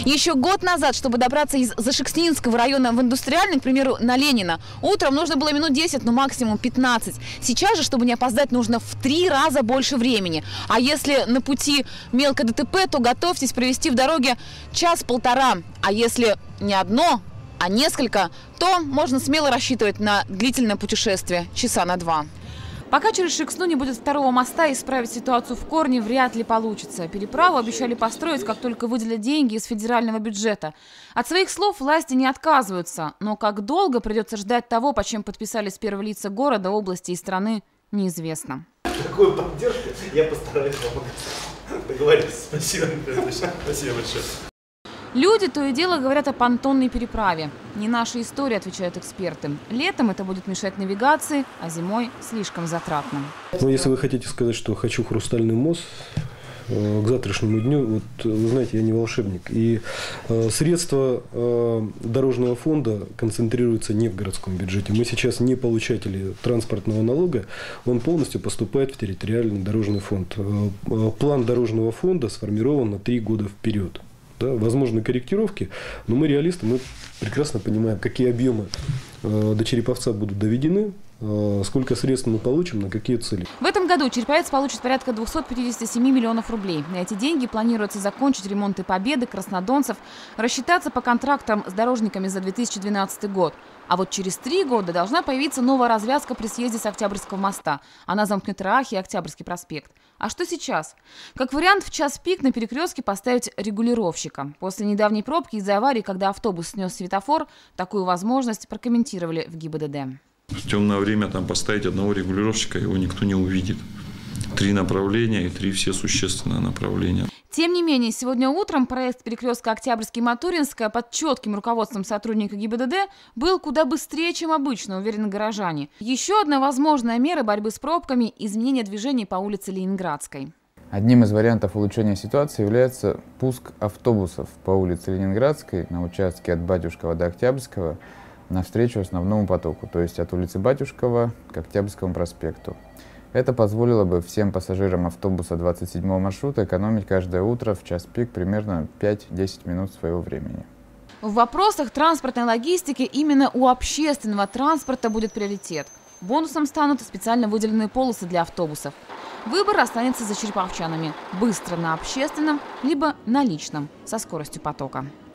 Еще год назад, чтобы добраться из Зашекснинского района в Индустриальный, к примеру, на Ленина, утром нужно было минут 10, ну максимум 15. Сейчас же, чтобы не опоздать, нужно в 3 раза больше времени. А если на пути мелкое ДТП, то готовьтесь провести в дороге час-полтора. А если не одно, а несколько, то можно смело рассчитывать на длительное путешествие часа на 2. Пока через Шексну не будет второго моста, исправить ситуацию в корне вряд ли получится. Переправу обещали построить, как только выделят деньги из федерального бюджета. От своих слов власти не отказываются. Но как долго придется ждать того, по чем подписались первые лица города, области и страны, неизвестно. Такую поддержку я постараюсь помогать. Договорились. Спасибо. Спасибо большое. Люди то и дело говорят о понтонной переправе. Не наша история, отвечают эксперты. Летом это будет мешать навигации, а зимой слишком затратно. Но если вы хотите сказать, что хочу хрустальный мост к завтрашнему дню, вот вы знаете, я не волшебник. И средства дорожного фонда концентрируются не в городском бюджете. Мы сейчас не получатели транспортного налога, он полностью поступает в территориальный дорожный фонд. План дорожного фонда сформирован на 3 года вперед. Да, возможны корректировки, но мы реалисты, мы прекрасно понимаем, какие объемы до Череповца будут доведены, сколько средств мы получим, на какие цели. В этом году Череповец получит порядка 257 миллионов рублей. На эти деньги планируется закончить ремонты Победы, Краснодонцев, рассчитаться по контрактам с дорожниками за 2012 год. А вот через 3 года должна появиться новая развязка при съезде с Октябрьского моста. Она замкнет Рахи и Октябрьский проспект. А что сейчас? Как вариант, в час пик на перекрестке поставить регулировщика. После недавней пробки из-за аварии, когда автобус снес светофор, такую возможность прокомментировали в ГИБДД. В темное время там поставить одного регулировщика, его никто не увидит. 3 направления и 3 все существенные направления. Тем не менее, сегодня утром проект перекрестка Октябрьский-Матуринская под четким руководством сотрудника ГИБДД был куда быстрее, чем обычно, уверены горожане. Еще одна возможная мера борьбы с пробками – изменение движений по улице Ленинградской. Одним из вариантов улучшения ситуации является пуск автобусов по улице Ленинградской на участке от Батюшкова до Октябрьского навстречу основному потоку, то есть от улицы Батюшкова к Октябрьскому проспекту. Это позволило бы всем пассажирам автобуса 27-го маршрута экономить каждое утро в час пик примерно 5-10 минут своего времени. В вопросах транспортной логистики именно у общественного транспорта будет приоритет. Бонусом станут специально выделенные полосы для автобусов. Выбор останется за череповчанами – быстро на общественном, либо на личном, со скоростью потока.